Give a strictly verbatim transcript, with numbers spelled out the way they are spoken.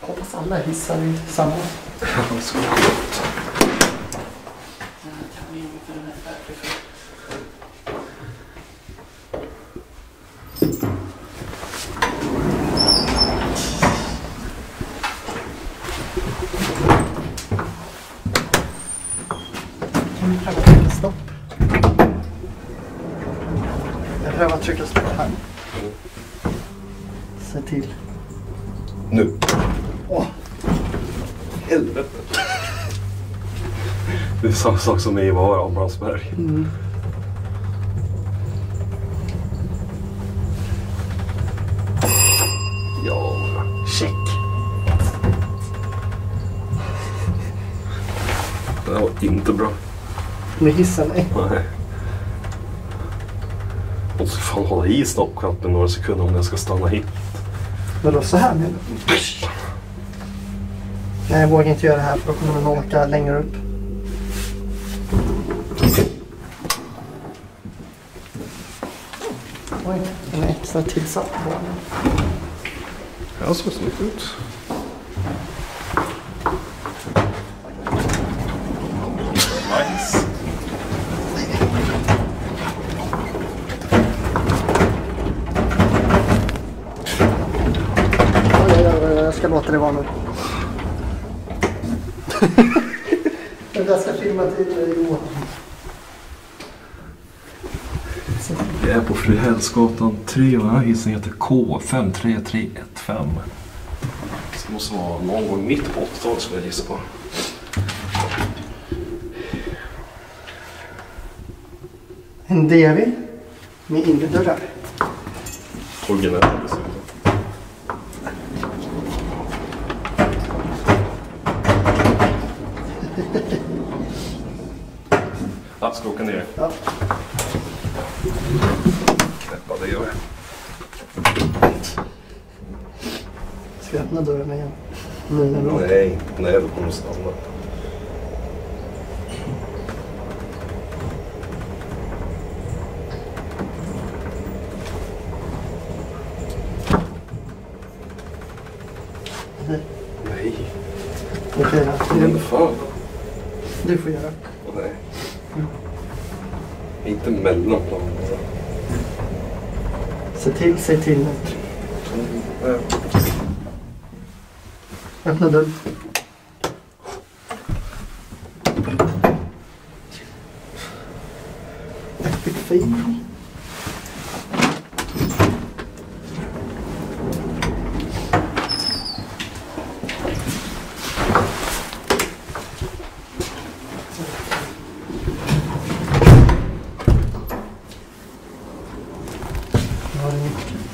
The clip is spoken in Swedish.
Hoppas alla hissar i samma. Ja, så gott. Kan vi pröva att trycka stopp? Jag prövar att trycka stopp här. Se till. Nu. Åh. Helvete. Det är samma sak som i var av Brandtsberg. Mm. Ja, Check. det var inte bra. Nu hissar mig. Nej. Jag måste fan hålla i stoppknappen några sekunder om jag ska stanna hit. Vadå, så här nu? Nej, jag vågar inte göra det här för då kommer den åka längre upp. Oj, den är extra tillsatt på den. Ja, så snyggt ut. Nice. Oj, oj, oj, jag ska låta det vara nu. Jag ska filma till Johan. Vi är på Frihällsgatan tre och den här hissen heter K fem tre tre ett fem. Det måste vara någon gång mitt på åttiotalet skulle jag gissa på. En D V med inre dörrar. Originell dessutom. Ja, ska åka ner. Ja. Knäppa, det gör jag. Ska jag öppna dörren igen? Nu när du Nej, nej, då kommer du stanna. Nej. Nej, Okej, men då. fan. Du får göra. Nej. Inte mellanplan. Se till, se till nu. Öppna dörren. Epic fail. Nu har du nyckeln.